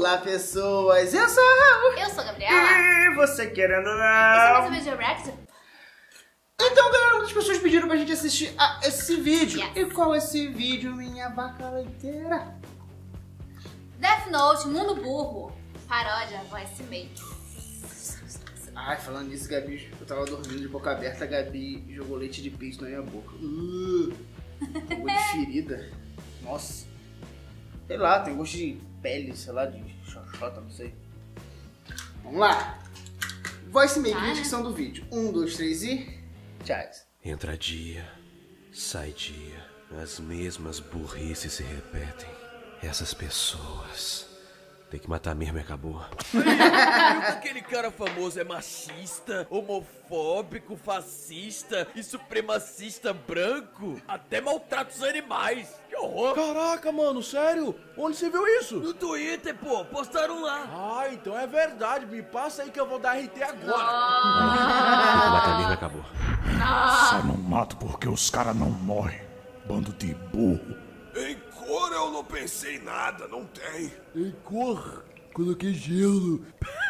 Olá, pessoas! Eu sou o Raul! Eu sou a Gabriela! E você querendo ou Esse é mais não? um vídeo react? Então, galera, muitas pessoas pediram pra gente assistir a esse vídeo. Yes. E qual é esse vídeo, minha vaca leiteira? Death Note, Mundo Burro, paródia, voice make. Ai, falando nisso, Gabi, eu tava dormindo de boca aberta, a Gabi jogou leite de peixe na minha boca. Tem gosto de ferida. Nossa. Sei lá, tem gosto de pele, sei lá, de xoxota, não sei. Vamos lá. Voice make, Tá, né? descrição do vídeo. 1, 2, 3 e... tchau. Entra dia, sai dia, as mesmas burrices se repetem. Essas pessoas... Tem que matar mesmo e acabou. Viu que aquele cara famoso é machista, homofóbico, fascista e supremacista branco? Até maltrata os animais. Que horror. Caraca, mano, sério? Onde você viu isso? No Twitter, pô, postaram lá. Ah, então é verdade. Me passa aí que eu vou dar RT agora. Tem que matar mesmo e acabou. Só não mato porque os caras não morrem. Bando de burro. Em cor eu não pensei em nada, não tem. Em cor, coloquei gelo.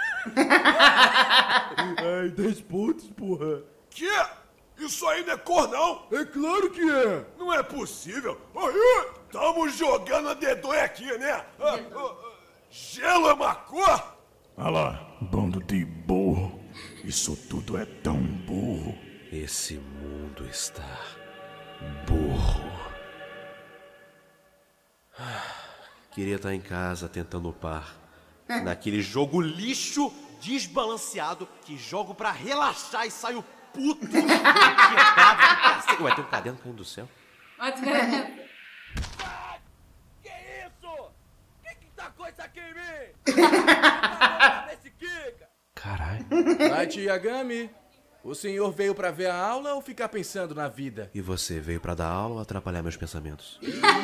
Ai, 10 pontos, porra. Que? Isso aí não é cor, não? É claro que é. Não é possível. Aí, tamo jogando a dedonha aqui, né? Gelo é uma cor? Olha lá, bando de burro. Isso tudo é tão burro. Esse mundo está... burro. Queria estar em casa tentando upar naquele jogo lixo desbalanceado que jogo pra relaxar e saio puto. Ué, tem um caderno caindo do céu. Que isso? Quem que tacou isso aqui em mim? Esse Kika. Caralho. Light Yagami, o senhor veio pra ver a aula ou ficar pensando na vida? E você veio pra dar aula ou atrapalhar meus pensamentos?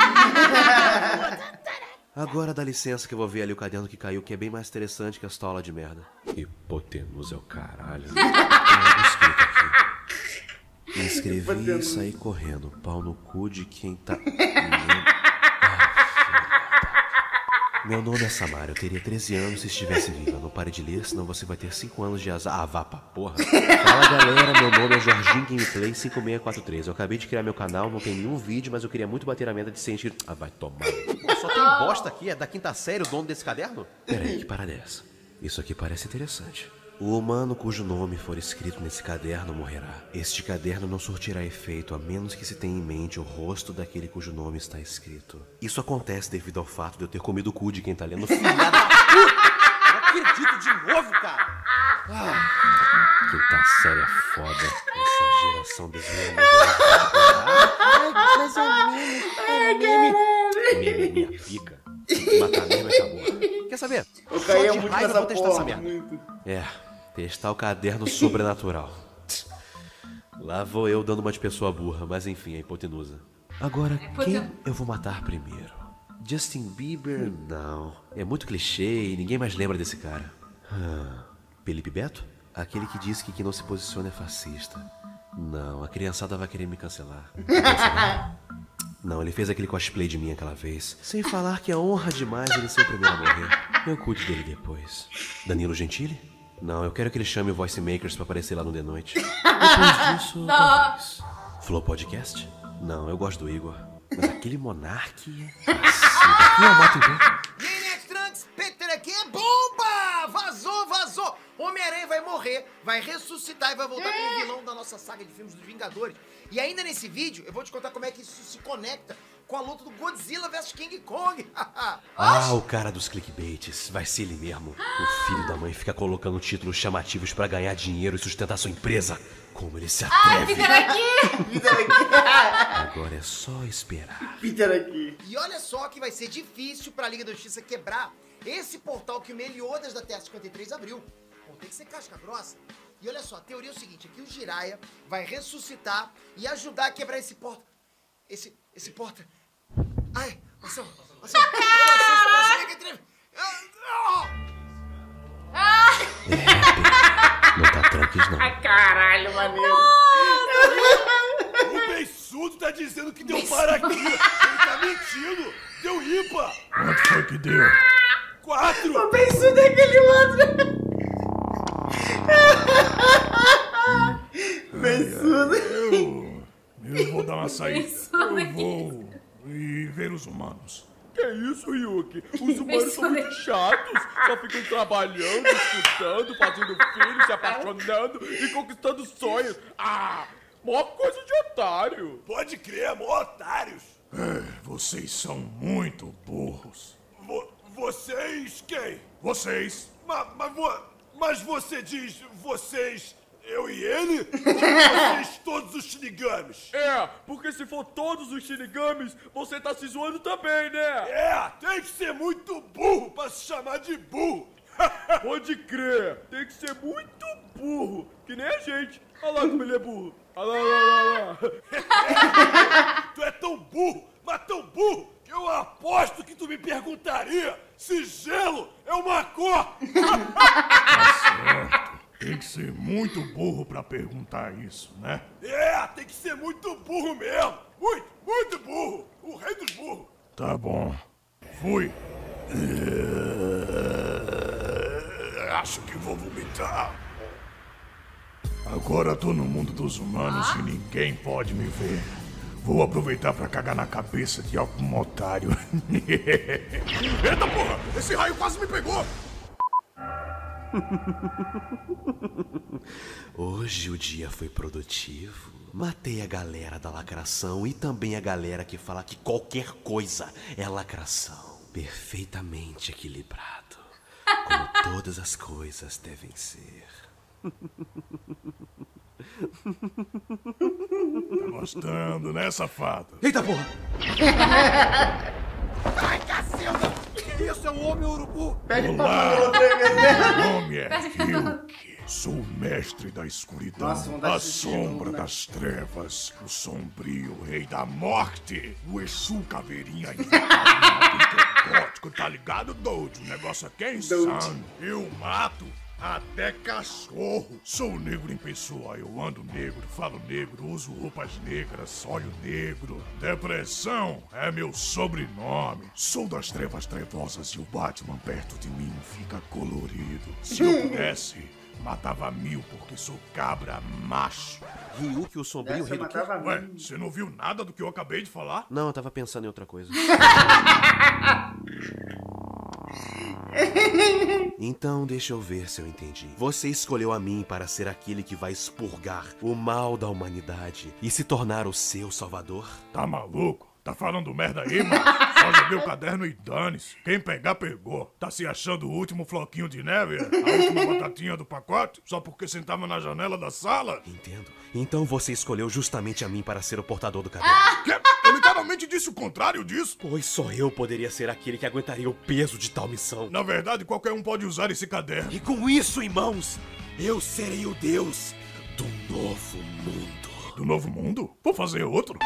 Agora dá licença que eu vou ver ali o caderno que caiu, que é bem mais interessante que essa tola de merda. Hipotenusa é o caralho. Tem algo escrito aqui. Me inscrevi e saí correndo. Pau no cu de quem tá... Meu nome é Samara, eu teria 13 anos se estivesse viva. Não pare de ler, senão você vai ter 5 anos de azar. Ah, vá pra porra. Fala galera, meu nome é Jorginho Gameplay 5643. Eu acabei de criar meu canal, não tem nenhum vídeo, mas eu queria muito bater a meta de 100 inscritos. Ah, vai tomar. Pô, só tem bosta aqui, é da quinta série o dono desse caderno? Peraí, que parada é essa? Isso aqui parece interessante. O humano cujo nome for escrito nesse caderno morrerá. Este caderno não surtirá efeito a menos que se tenha em mente o rosto daquele cujo nome está escrito. Isso acontece devido ao fato de eu ter comido o cu de quem tá lendo. Filha da puta! Não acredito de novo, cara! Quinta série é foda. Essa geração desenhando. Mas é meme. Minha pica. Matar mesmo e acabou. Quer saber? Eu Só caía de muito raiva nessa vou testar essa porra, merda. muito. É, testar o caderno sobrenatural. Lá vou eu dando uma de pessoa burra, mas enfim, é hipotenusa. Agora, quem eu vou matar primeiro? Justin Bieber? Não. É muito clichê e ninguém mais lembra desse cara. Felipe Beto? Aquele que diz que quem não se posiciona é fascista. Não, a criançada vai querer me cancelar. Não, ele fez aquele cosplay de mim aquela vez. Sem falar que é honra demais ele ser o primeiro a morrer. Eu cuido dele depois. Danilo Gentili? Não, eu quero que ele chame o Voice Makers pra aparecer lá no The Noite. Depois disso, talvez. Flow Podcast? Não, eu gosto do Igor. Mas aquele Monark... Quem eu mato então? Maniac Trunks, Peter aqui é bomba! Vazou! Homem-Aranha vai morrer, vai ressuscitar e vai voltar como vilão da nossa saga de filmes dos Vingadores. E ainda nesse vídeo, eu vou te contar como é que isso se conecta com a luta do Godzilla vs King Kong. O cara dos clickbaits. Vai ser ele mesmo. O filho da mãe fica colocando títulos chamativos pra ganhar dinheiro e sustentar sua empresa. Como ele se atreve. Peter aqui! Agora é só esperar. Peter aqui. E olha só que vai ser difícil pra Liga da Justiça quebrar esse portal que o Meliodas da Terra 53 abriu. Bom, tem que ser casca grossa. E olha só, a teoria é o seguinte, aqui o Jiraiya vai ressuscitar e ajudar a quebrar esse porta. Esse porta. Ai, ação. Não tá tranquilo, não. Caralho, maneiro. O beiçudo tá dizendo que deu para aqui. Ele tá mentindo. Deu ímpar. Quanto foi que deu? 4. O beiçudo é aquele outro. Beiçudo. Eu vou dar uma saída. Eu vou ir ver os humanos. Que isso, Ryuki? Os humanos são muito chatos. Só ficam trabalhando, estudando, fazendo filhos, se apaixonando e conquistando sonhos. Ah, mó coisa de otário. Pode crer, mó otários. Vocês são muito burros. Vocês quem? Vocês. Mas você diz vocês, eu e ele? Ou vocês todos os Shinigamis? É, porque se for todos os Shinigamis, você tá se zoando também, né? É, tem que ser muito burro pra se chamar de burro. Pode crer, tem que ser muito burro, que nem a gente. Olha lá como ele é burro. Olha lá. Tu é tão burro, mas tão burro, que eu aposto que tu me perguntaria se gelo é uma cor. Tem que ser muito burro pra perguntar isso, né? É, tem que ser muito burro mesmo. Muito burro. O rei dos burros. Tá bom. Fui. Acho que vou vomitar. Agora tô no mundo dos humanos e ninguém pode me ver. Vou aproveitar pra cagar na cabeça de algum otário. Eita porra, esse raio quase me pegou. Hoje o dia foi produtivo. Matei a galera da lacração e também a galera que fala que qualquer coisa é lacração. Perfeitamente equilibrado. Como todas as coisas devem ser. Tá gostando, né, safado? Eita porra! Ai, cacilda! Que isso? É um homem urubu? Pede pra Olá. Pamela tremer. Meu nome é Ryuki. Sou o mestre da escuridão, Nossa, vontade a de assistir sombra de novo, né? das trevas, o sombrio rei da morte, o Exu caveirinha gótico, tá ligado, doido? O negócio aqui é insano. Eu mato até cachorro. Sou negro em pessoa, eu ando negro, falo negro, uso roupas negras, olho negro. Depressão é meu sobrenome. Sou das trevas trevosas e o Batman perto de mim fica colorido. Se eu pudesse, matava 1000 porque sou cabra macho. Ryuki, o sombrio Essa rei do quê? matava Ué, mim. você não viu nada do que eu acabei de falar? Não, eu tava pensando em outra coisa. Então, deixa eu ver se eu entendi. Você escolheu a mim para ser aquele que vai expurgar o mal da humanidade e se tornar o seu salvador? Tá maluco? Tá falando merda aí, mano? Só joguei o caderno e dane-se. Quem pegar, pegou. Tá se achando o último floquinho de neve? A última batatinha do pacote? Só porque sentava na janela da sala? Entendo. Então você escolheu justamente a mim para ser o portador do caderno. Quê? Eu literalmente disse o contrário disso. Pois só eu poderia ser aquele que aguentaria o peso de tal missão. Na verdade, qualquer um pode usar esse caderno. E com isso em mãos, eu serei o Deus do novo mundo. Do novo mundo? Vou fazer outro?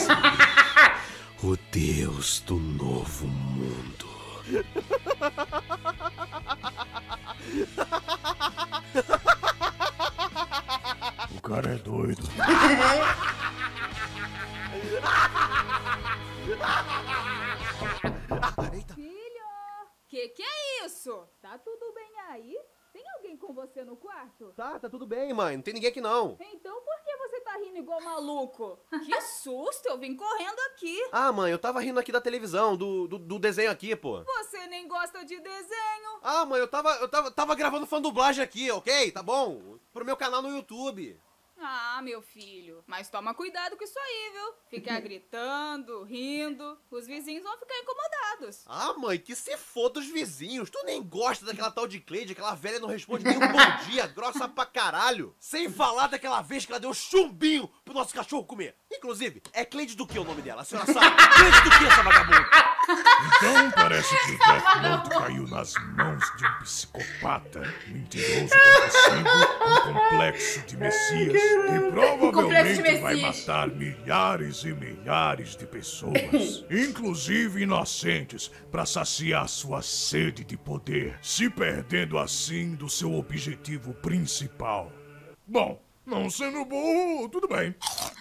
O Deus do novo mundo. O cara é doido. Filho, que é isso? Tá tudo bem aí? Tem alguém com você no quarto? Tá tudo bem, mãe. Não tem ninguém aqui não. Então por que você tá rindo igual maluco? Que susto, eu vim correndo aqui. Ah, mãe, eu tava rindo aqui da televisão, do desenho aqui, pô. Você nem gosta de desenho. Ah, mãe, eu tava gravando fã dublagem aqui, ok? Tá bom? Pro meu canal no YouTube. Ah, meu filho, mas toma cuidado com isso aí, viu? Ficar gritando, rindo, os vizinhos vão ficar incomodados. Ah, mãe, que se foda os vizinhos. Tu nem gosta daquela tal de Cleide, aquela velha não responde nem um bom dia, grossa pra caralho. Sem falar daquela vez que ela deu chumbinho pro nosso cachorro comer. Inclusive, é Cleide do que o nome dela? A senhora sabe? Cleide do que, essa vagabunda? Então parece que o Death Note caiu nas mãos de um psicopata, mentiroso compulsivo, um complexo de Messias, que provavelmente vai matar milhares e milhares de pessoas, inclusive inocentes, para saciar sua sede de poder, se perdendo assim do seu objetivo principal. Bom, não sendo burro, tudo bem.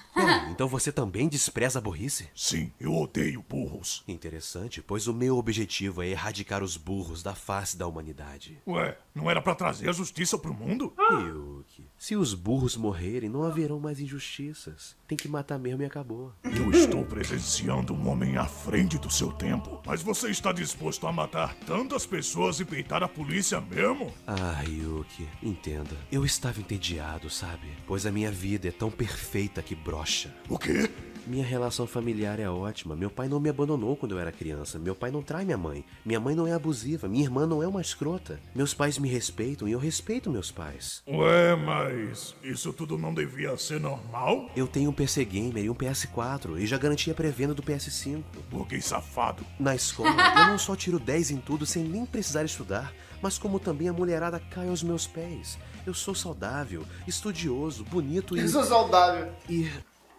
Então você também despreza a burrice? Sim, eu odeio burros. Interessante, pois o meu objetivo é erradicar os burros da face da humanidade. Ué, não era pra trazer a justiça pro mundo? Yuki, se os burros morrerem, não haverão mais injustiças. Tem que matar mesmo e acabou. Eu estou presenciando um homem à frente do seu tempo. Mas você está disposto a matar tantas pessoas e peitar a polícia mesmo? Ah, Yuki, entenda. Eu estava entediado, sabe? Pois a minha vida é tão perfeita que brocha. O quê? Minha relação familiar é ótima. Meu pai não me abandonou quando eu era criança. Meu pai não trai minha mãe. Minha mãe não é abusiva. Minha irmã não é uma escrota. Meus pais me respeitam e eu respeito meus pais. Ué, mas isso tudo não devia ser normal? Eu tenho um PC Gamer e um PS4 e já garanti a pré-venda do PS5. Burguês safado. Na escola, eu não só tiro 10 em tudo sem nem precisar estudar, mas como também a mulherada cai aos meus pés. Eu sou saudável, estudioso, bonito e... Eu sou saudável. E...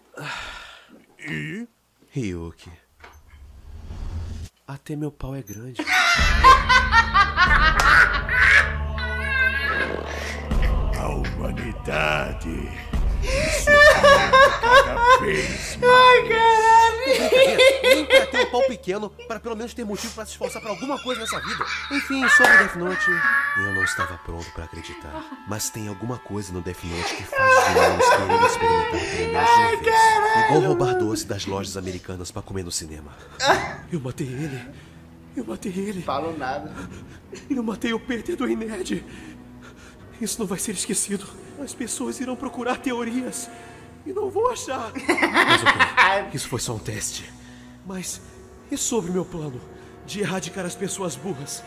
Ryuki, até meu pau é grande. A humanidade. Isso cada vez mais. Ai, caralho. Nem pra ter um pau pequeno, para pelo menos ter motivo pra se esforçar pra alguma coisa nessa vida. Enfim, sobre Death Note, eu não estava pronto pra acreditar. Mas tem alguma coisa no Death Note que faz os humanos quererem experimentar pelo menos uma vez. Igual roubar doce das lojas americanas pra comer no cinema. Eu matei ele. Eu matei ele. Falo nada. Eu matei o Peter do Nerd. Isso não vai ser esquecido. As pessoas irão procurar teorias e não vão achar. Mas ok, isso foi só um teste. Mas e sobre meu plano de erradicar as pessoas burras?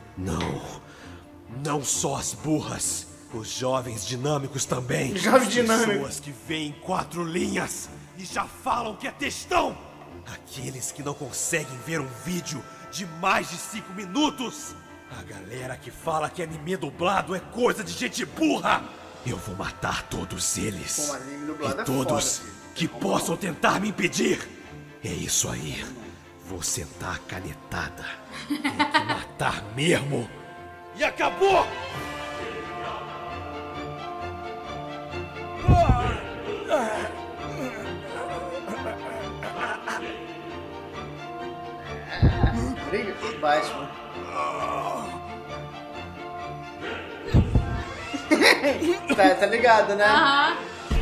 Não só as burras. Os jovens dinâmicos também. Jovens dinâmicos. Pessoas que veem 4 linhas e já falam que é textão. Aqueles que não conseguem ver um vídeo de mais de 5 minutos. A galera que fala que anime dublado é coisa de gente burra. Eu vou matar todos eles. Pô, anime dublado E é todos foda, que possam tentar me impedir. É isso aí. Vou sentar a canetada. Tem que matar mesmo. E acabou! Briga com o Batman. Tá ligado, né? Aham.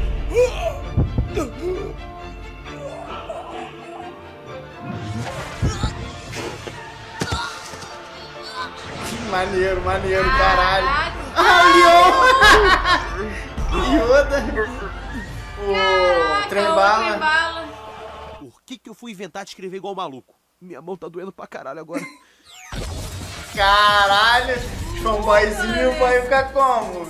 Maneiro, caralho. Caraca. Ah, Yoda. O Trembala. Trembala. Por que eu fui inventar de escrever igual maluco? Minha mão tá doendo pra caralho agora. Caralho. Fanboyzinho vai ficar como?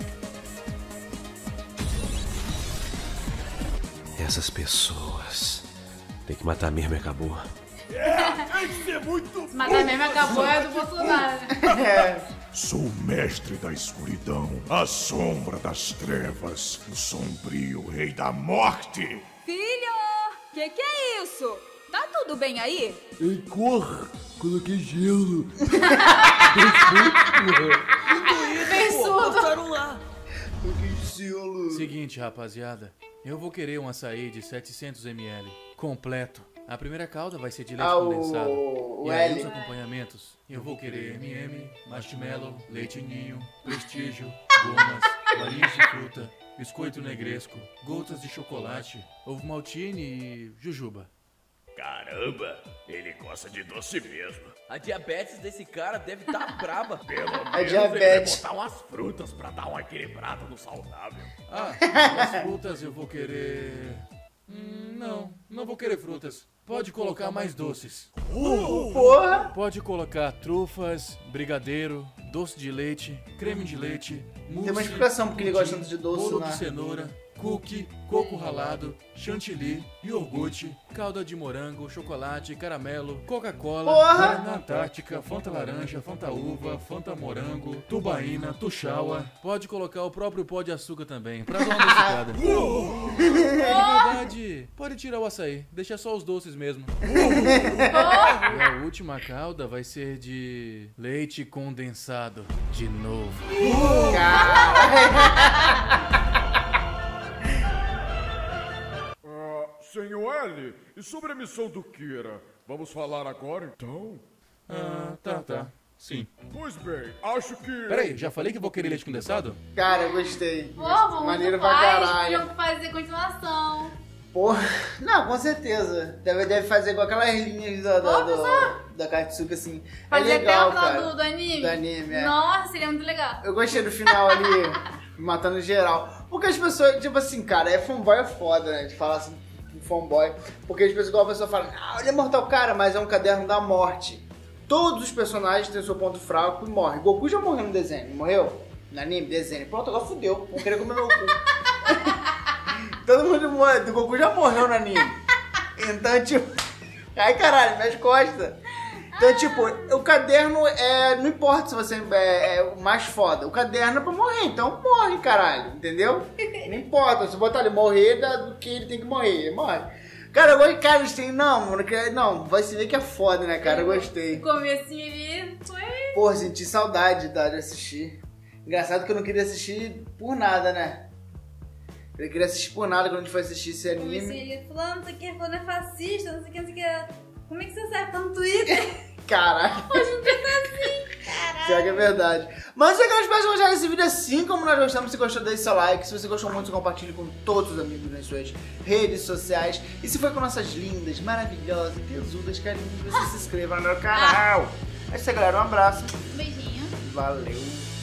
Essas pessoas. Tem que matar mesmo e acabou. Tem que ser muito Mas a mesma acabou é do Bolsonaro. É. Sou o mestre da escuridão, a sombra das trevas, o sombrio rei da morte. Filho, que é isso? Tá tudo bem aí? Ei, corra! Coloquei gelo. Bem surdo. Seguinte, rapaziada. Eu vou querer um açaí de 700 ml, completo. A primeira calda vai ser de leite condensado. o E aí L. os acompanhamentos? Eu vou querer M&M, marshmallow, leite ninho, prestígio, gomas, balinhas de fruta, biscoito negresco, gotas de chocolate, ovo maltine e jujuba. Caramba, ele gosta de doce mesmo. A diabetes desse cara deve tá braba. Pelo menos A ele diabetes. vai botar umas frutas pra dar uma equilibrada no saudável. Ah, as frutas eu vou querer... Não vou querer frutas. Pode colocar mais doces. Porra. Pode colocar trufas, brigadeiro, doce de leite, creme de leite, mousse, Tem uma explicação porque ele gosta tanto de doce, bolo né? de cenoura, cookie, coco ralado, chantilly, iogurte, calda de morango, chocolate, caramelo, Coca-Cola, Porra! Guaraná Antártica, Fanta laranja, Fanta uva, Fanta morango, tubaína, tuxaua. Pode colocar o próprio pó de açúcar também, pra dar uma adocicada. Na verdade, pode tirar o açaí, deixa só os doces mesmo. E a última calda vai ser de leite condensado, de novo. Ellie, e sobre a missão do Kira? Vamos falar agora, então? Tá. Sim. Pois bem, acho que... Peraí, já falei que vou querer leite condensado? Cara, eu gostei. Pô, vamos Maneiro pra faz, caralho. tinham que fazer continuação. Porra, não, com certeza. Deve fazer com aquelas linhas da Katsuki, assim. Fazer é legal, até o final cara. do anime. Do anime, é. Nossa, seria muito legal. Eu gostei do final ali, matando geral. Porque as pessoas, tipo assim, cara, fanboy é foda, né? De falar assim, fanboy. Porque as pessoas, igual a pessoa fala, ele é mortal, cara, mas é um caderno da morte. Todos os personagens têm seu ponto fraco e morrem. Goku já morreu no desenho, não morreu? No anime, desenho. Pronto, agora fudeu. Vão querer comer meu cu. Todo mundo morre. O Goku já morreu no anime. Então, tipo... Ai, caralho, minhas costas. Então, tipo, o caderno não importa se você é o mais foda. O caderno é pra morrer, então morre, caralho. Entendeu? Não importa. Se botar ele morrer, do que ele tem que morrer. Ele morre. Cara, eu gostei. Cara, tem... Não, vai se ver que é foda, né, cara? Eu gostei. O comecinho ali foi... Pô, senti saudade de assistir. Engraçado que eu não queria assistir por nada, né? Eu queria assistir por nada quando a gente foi assistir esse anime. Comecei ali falando, não sei o que, falando é fascista, não sei o que, não sei o que. Como é que você acerta no Twitter? Caralho. Hoje em dia tá assim, caralho. Será que é verdade? Mas é que eu espero que gostar desse vídeo assim como nós gostamos. Se gostou, deixe seu like. Se você gostou muito, compartilhe com todos os amigos nas suas redes sociais. E se foi com nossas lindas, maravilhosas, tesudas, carinhos, você se inscreva no meu canal. É isso aí, galera. Um abraço. Beijinho. Valeu.